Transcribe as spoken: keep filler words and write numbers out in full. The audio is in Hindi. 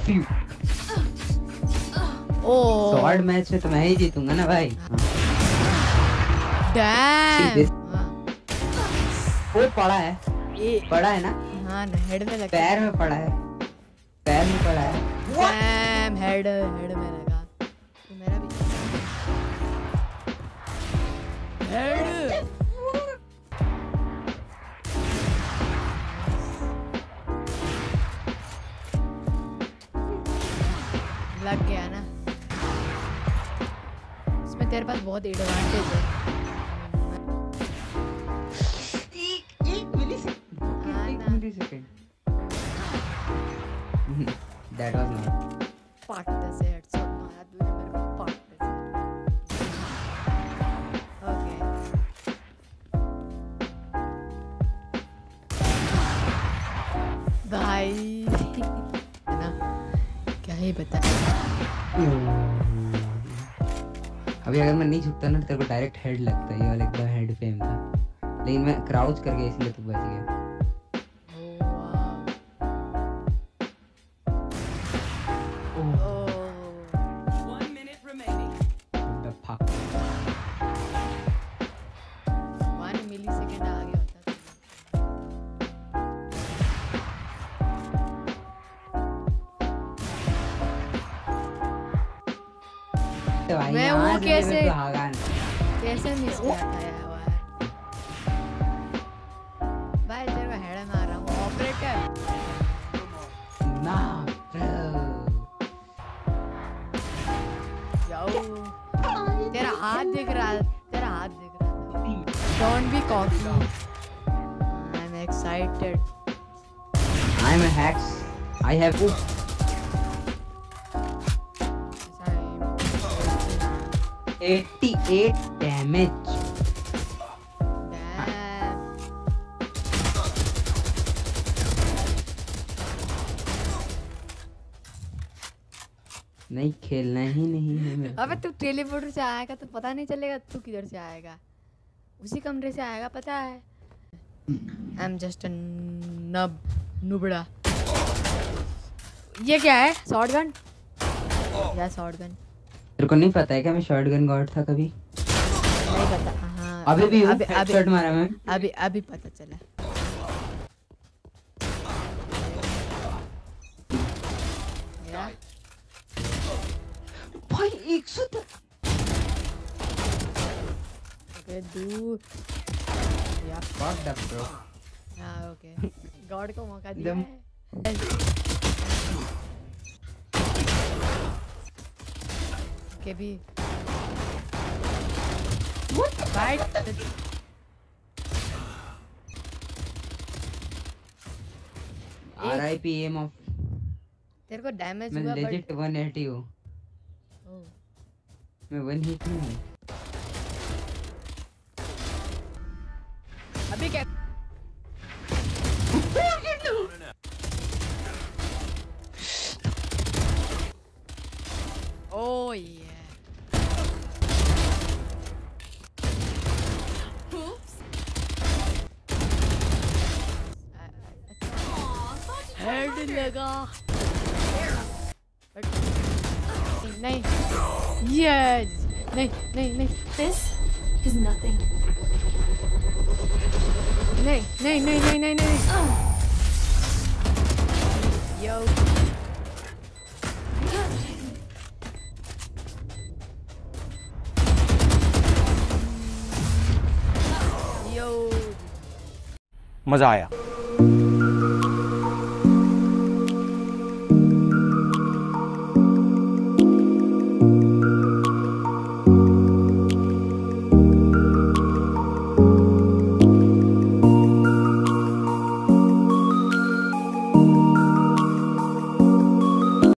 स्वॉर्ड मैच में तो मैं ही जीतूंगा ना भाई। डैम वो पड़ा है, पड़ा है ना? हाँ ना, हेड में लगा, पैर में पड़ा है, पैर में पड़ा है। डैम हेड हेड में लगा। तो मेरा भी हेड लग गया ना। इसमें तेरे पास बहुत एडवांटेज है। That was not. पार्टनर से हेडशॉट मारा तूने मेरे को, पार्टनर से। ओके भाई ना, क्या ही बता। अभी अगर मैं नहीं झुकता ना तेरे को डायरेक्ट हेड लगता है। ये वाला एकदम हेड फेम था, लेकिन मैं क्राउच कर गया इसलिए तू बच गया। मैं वो कैसे कैसे मिस किया था यार भाई। तेरे को हेड मार रहा हूँ ऑपरेटर ना जाओ। तेरा हाथ दिख रहा है, तेरा हाथ दिख रहा है। Don't be cocky. I am excited. I am a hacks. I have eighty-eight damage. नहीं खेलना ही नहीं है मेरे। अबे तू टेलीपोर्टर से आएगा तो पता नहीं चलेगा तू किधर से आएगा, उसी कमरे से आएगा पता है। आई एम जस्ट अ नब नुबड़ा। ये क्या है? शॉटगन या शॉटगन? तेरे को नहीं पता है क्या मैं शॉटगन गॉड था कभी? नहीं पता। हाँ अभी भी अभी हेडशॉट मारा मैं। अभी अभी पता चला। या भाई एक सौ ओके दूर या फक दैट ब्रो। हां ओके गॉड को मौका दिया है। के भी फाइट आरआईपी एम ऑफ। तेरे को डैमेज मैं हुआ लेजिट one eighty हूं। ओह मैं वन हिट नहीं हूं। अभी क्या? ओह ये हेड लगा। नहीं यस नहीं नहीं नहीं This is nothing. नहीं नहीं नहीं नहीं नहीं नहीं यो यो मजा आया।